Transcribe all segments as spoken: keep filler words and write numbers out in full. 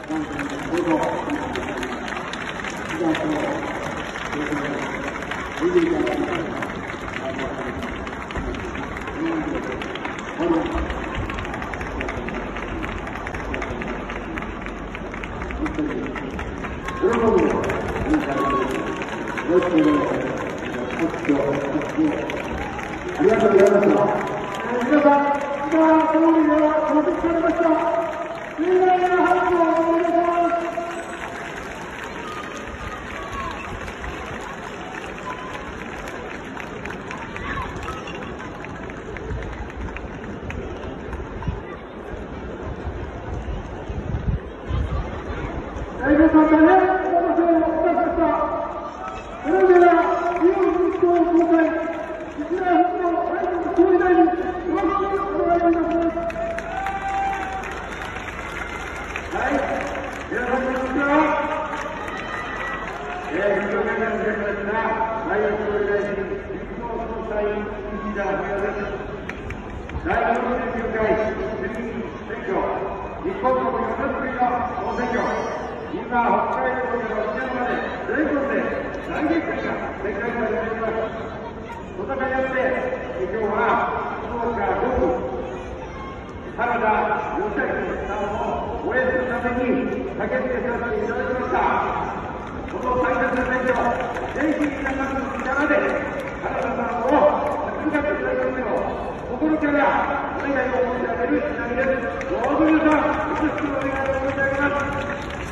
ありがとうございました。皆さん、今、総理では到着されました。盛大な拍手をお願いします。大変さん、大変お待たせをいたしました。それでは、日本民主党総裁、石原文雄内閣総理大臣、よろしくお願いいたします。はい、皆さん、こんにちは。えー、議長会談の皆様ですが、内閣総理大臣、民主党総裁、石原文雄です。だいよんじゅうきゅうかい衆議院選挙、日本国よねんぶりの総選挙、今、北海道から沖縄まで全国で大激戦が展開されています。戦いあって、今日は福岡ごく、原田義明さんを応援するために駆けつけさせていただきました。この大切な選挙、ぜひ皆さんの力で原田さんを勝ち抜かせていただきますよう、心からお願いを申し上げる次第です。どうぞ皆さん、よろしくお願いを申し上げます。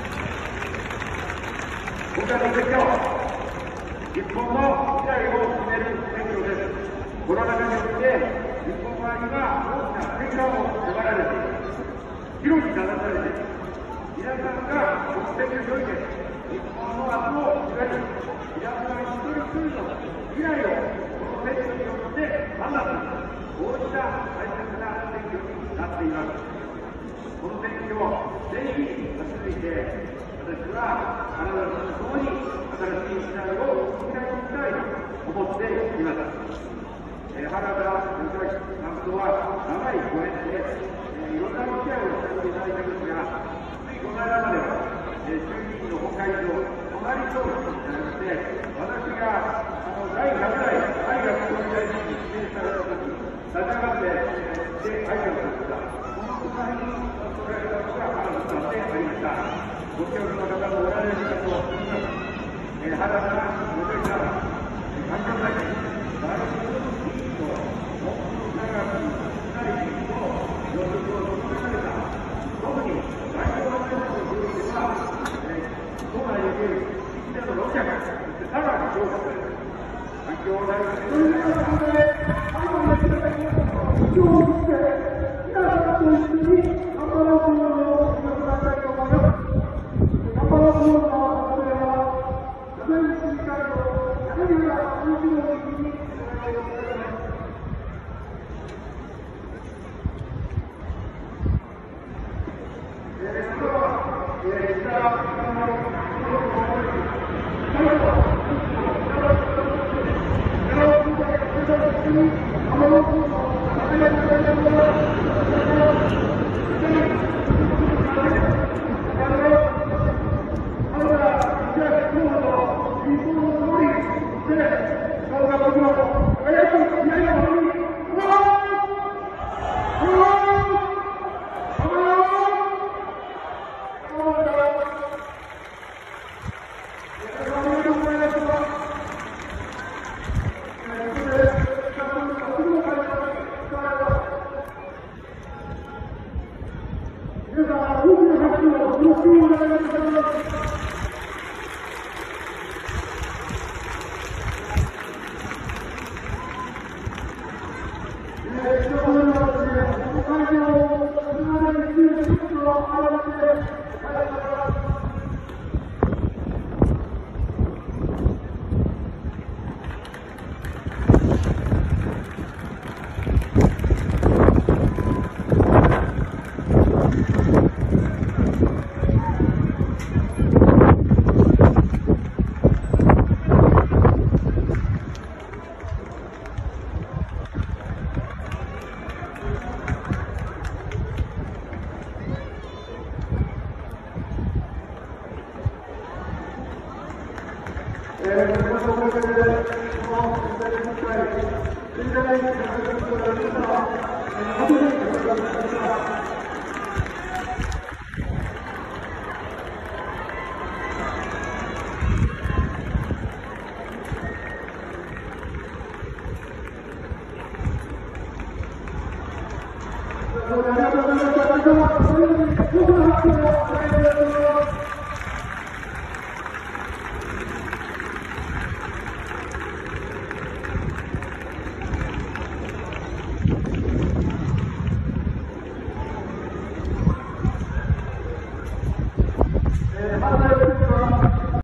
今回の選挙、日本の未来を決める選挙です。コロナ禍によって日本は今大きな変化を迫られています。広くなされています。皆さんが国政において日本の明日を開き、皆さん一人一人の未来をこの選挙によって判断する、こうした大切な選挙になっています。この選挙をぜひ勝ち抜いて、私は原田さんと共に新しい時代を作り上げたいと思っています。えー、原田義明さんとは長いご縁で、えー、いろんなお付き合いをさせていただいていますが、ついこの間までは、えー、衆議院の本会場、隣総理になりまして、私があのだいひゃくだい内閣総理大臣に指名されたとき、立ち上がって、で、挨拶をした。この隣におられたのが原田さんでありました。ご協力の方もおられるかと思います。えー、原田義明さん、環境大臣、大臣の議員と、文部科学大臣と要職を務められた、特に外交安全保障においては、えー、党内における一連のロシアが、そしてさらに強化される、環境大臣ということで、最後にいただきます。今日をして、皆さんと一緒に頑張ろうというのをお伝えしたいと思います。頑張ろうというのは、それは、長い時間を柳原隆一郎議員にお願いをいたします。えー、それでは、えー、石原さんの最後、最後、頑張ろうというのをお願いしたいと思います。 りがとうございました。